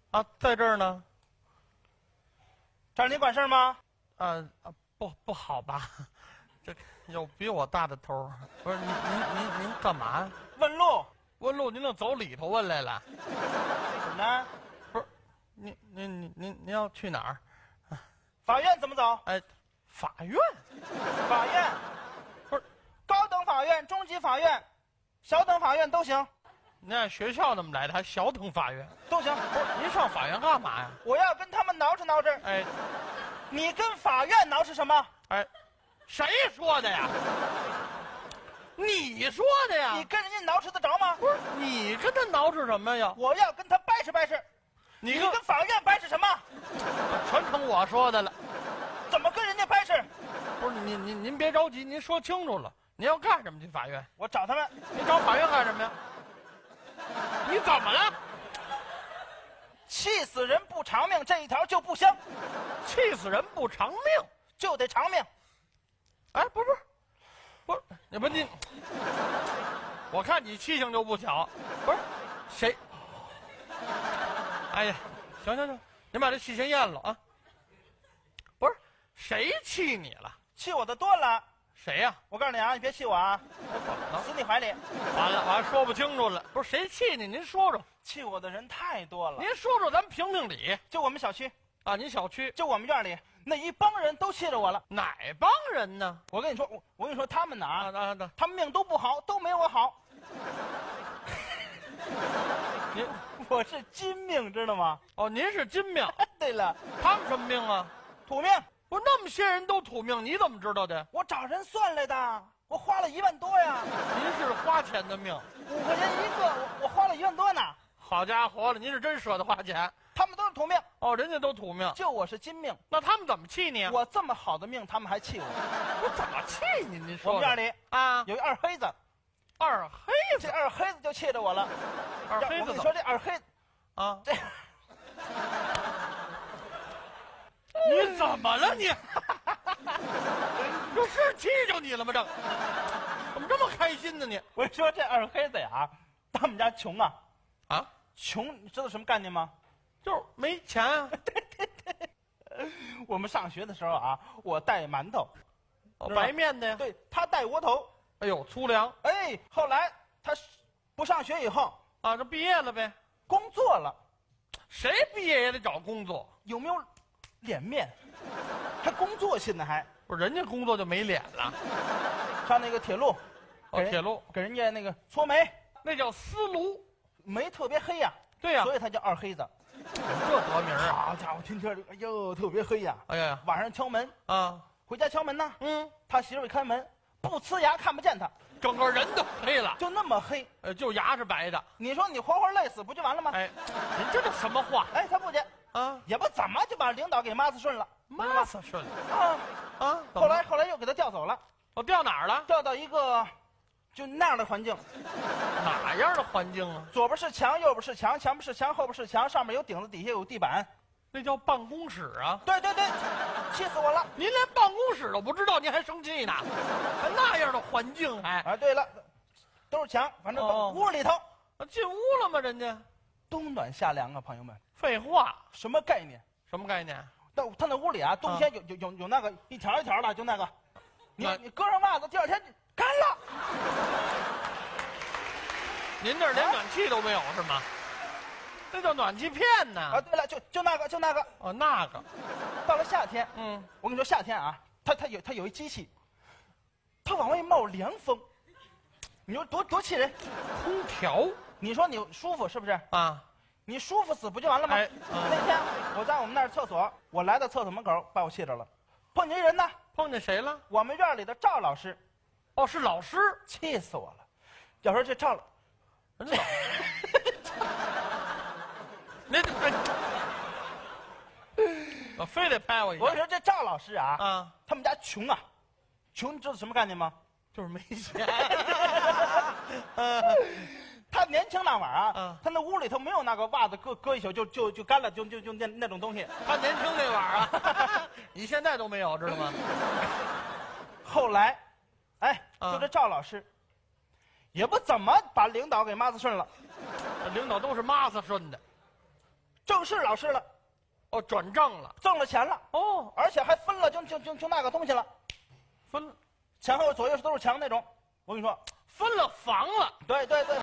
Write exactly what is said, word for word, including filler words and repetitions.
啊，在这儿呢。 这儿你管事儿吗？ 啊啊，不不好吧？这有比我大的头。不是您您您您干嘛呀？ 问路。 问路，您能走里头问来了？ 怎么着？ 不是，您您您您您要去哪儿？ 法院怎么走？ 哎，法院。 法院不是高等法院、中级法院、小等法院都行， 您按学校那么来的，还小等法院？ 都行。 不是，您上法院干嘛呀？ 我要跟他们挠饬挠饬。 哎你跟法院挠饬什么？ 哎，谁说的呀？你说的呀？ 你跟人家挠饬得着吗？ 不是你跟他挠饬什么呀？ 我要跟他掰扯掰扯。 你跟你跟法院掰扯什么？ 全成我说的了。 怎么跟人家掰扯？ 不是您您您别着急，您说清楚了，您要干什么去法院？ 我找他们。 您找法院干什么呀？你怎么了？ 气死人不偿命这一条就不香， 气死人不偿命， 就得偿命。 哎，不是不是，不是你不你，我看你气性就不小。不是谁？哎呀，行行行，您把这气先咽了啊。不是谁气你了？ 气我的多了。 谁呀、 我告诉你啊，你别气我啊， 我怎么了？ 死你怀里。 完了，我还说不清楚了。不是谁气你？您说说， 气我的人太多了。 您说说，咱们评评理就我们小区， 啊。您小区就我们院里那一帮人都气着我了。 哪帮人呢？ 我跟你说，我我跟你说，他们呢啊啊， 啊啊！ 他们命都不好，都没我好。 您我是金命，知道吗？ 哦，您是金命， 对了， 他们什么命啊？ 土命， 不是那么些人都土命，你怎么知道的？ 我找人算来的，我花了一万多呀， 您是花钱的命， 五块钱一个，我我花了一万多呢。 好家伙了，您是真舍得花钱他们都是土命， 哦，人家都土命， 就我是金命。 那他们怎么气你啊？ 我这么好的命，他们还气我。 我怎么气你？您我说说们院里啊， 有一二黑子， 二黑子， 这二黑子就气着我了。 二黑子怎么我跟你说，这二黑子啊？ 这你怎么了你？这是气着你了吗？这怎么这么开心呢你？ 我跟你说，这二黑子呀，他们家穷啊， 啊， 穷，你知道什么概念吗？ 就是没钱啊。 我们上学的时候啊，我带馒头， 哦是吧白面的呀。 对他带窝头。 哎呦，粗粮哎，后来他不上学以后啊，这毕业了呗。 工作了， 谁毕业也得找工作， 有没有脸面？还工作现在还不是人家工作就没脸了。 上那个铁路， 哦， 给人铁路给人家那个搓煤， 那叫丝炉。 煤特别黑呀、 对呀、 所以他叫二黑子。 这得名儿啊！ 好家伙，天天哎呦特别黑呀、 哎呀晚上敲门， 啊， 回家敲门呢， 嗯， 他媳妇一开门，不呲牙看不见他， 整个人都黑了， 就那么黑。 呃，就牙是白的。 你说你活活累死不就完了吗？ 哎，您这叫什么话哎，他不去， 啊？ 也不怎么就把领导给骂死顺了妈死顺了啊。 啊！怎么后来后来又给他调走了， 我调哪儿了？ 调到一个就那样的环境， 哪样的环境啊？ 左边是墙，右边是墙，前边是墙，后边是墙，上面有顶子，底下有地板。 那叫办公室啊！ 对对对，气死我了！ 您连办公室都不知道，您还生气呢？还那样的环境还啊，对了，都是墙，反正哦屋里头啊进屋了吗？人家冬暖夏凉啊，朋友们， 废话， 什么概念？ 什么概念？ 那他那屋里啊，冬天有有有有那个一条一条的，就那个，你那你搁上袜子，第二天干了。 您这儿连暖气都没有是吗？那叫暖气片呢。 啊，对了，就就那个就那个， 哦，那个， 到了夏天， 嗯， 我跟你说，夏天啊，它它有它有一机器，它往外冒凉风，你说多多气人。 空调你说你舒服是不是？ 啊， 你舒服死不就完了吗？ 哎嗯那天我在我们那儿厕所，我来到厕所门口，把我气着了。碰见一人呢， 碰见谁了？ 我们院里的赵老师， 哦，是老师。 气死我了。要说这赵老， 人老，您哎，我非得拍我一下我跟你说这赵老师啊， 啊！ 他们家穷啊，穷你知道什么概念吗？ 就是没钱。 他年轻那会儿啊， 嗯他那屋里头没有那个袜子搁搁一宿就就就干了，就就就那那种东西。 他年轻那晚儿啊，你现在都没有，知道吗？ 后来，哎， 嗯就这赵老师，也不怎么把领导给骂死顺了。 这领导都是妈子顺的。 正式老师了， 哦，转正了。 挣了钱了， 哦， 而且还分了就就就就那个东西了， 分前后左右都是墙那种。我跟你说， 分了房了。 对对对。